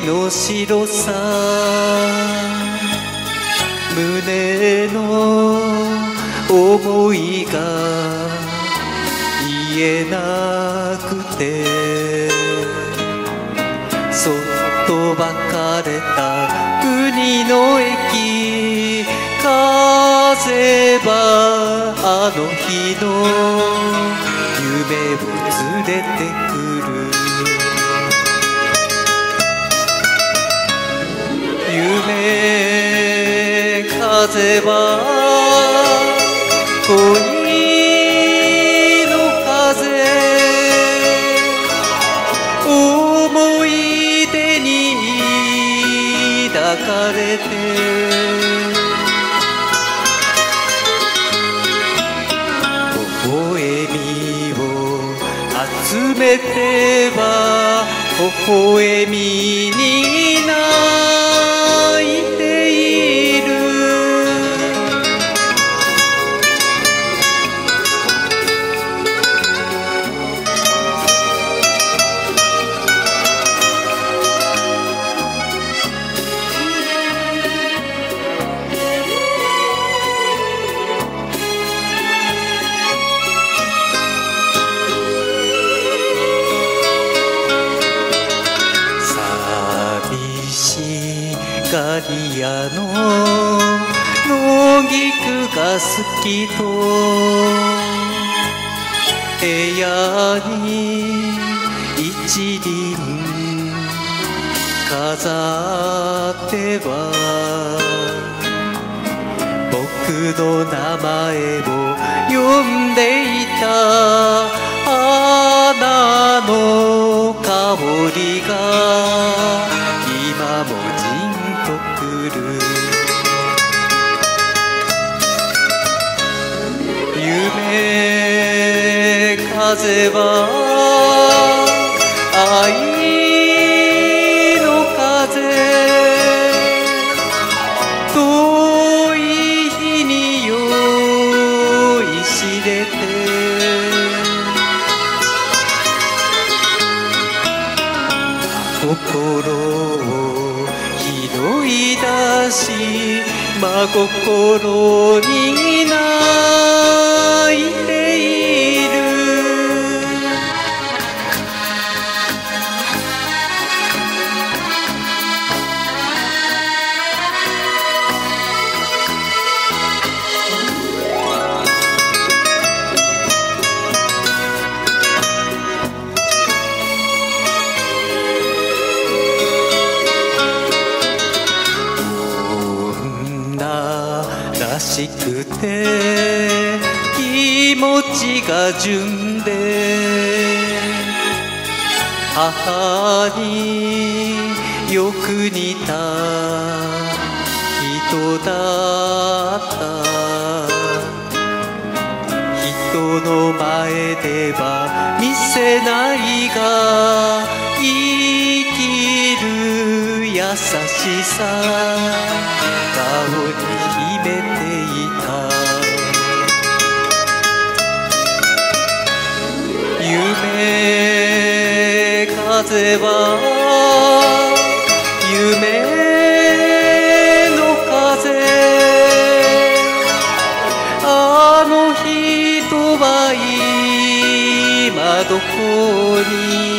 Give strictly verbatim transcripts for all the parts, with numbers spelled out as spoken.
の白さ胸の思いが言えなくてそっと別れた国の駅風はあの日の夢を連れてくる夢風は恋の風思い出に抱かれて微笑みを集めては微笑みに泣いているガリアの野菊が好きと部屋に一輪飾っては僕の名前を呼んでいた花の香りが今も夢風は愛の風遠い日に酔いしれて心を拾い出し真心に泣いているらしくて気持ちが純で母によく似た人だった人の前では見せないが生きる優しさ顔に秘めていた夢風は夢の風あの人は今どこに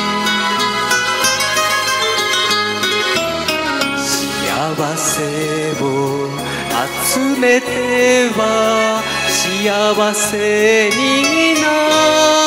幸せを集めては幸せになる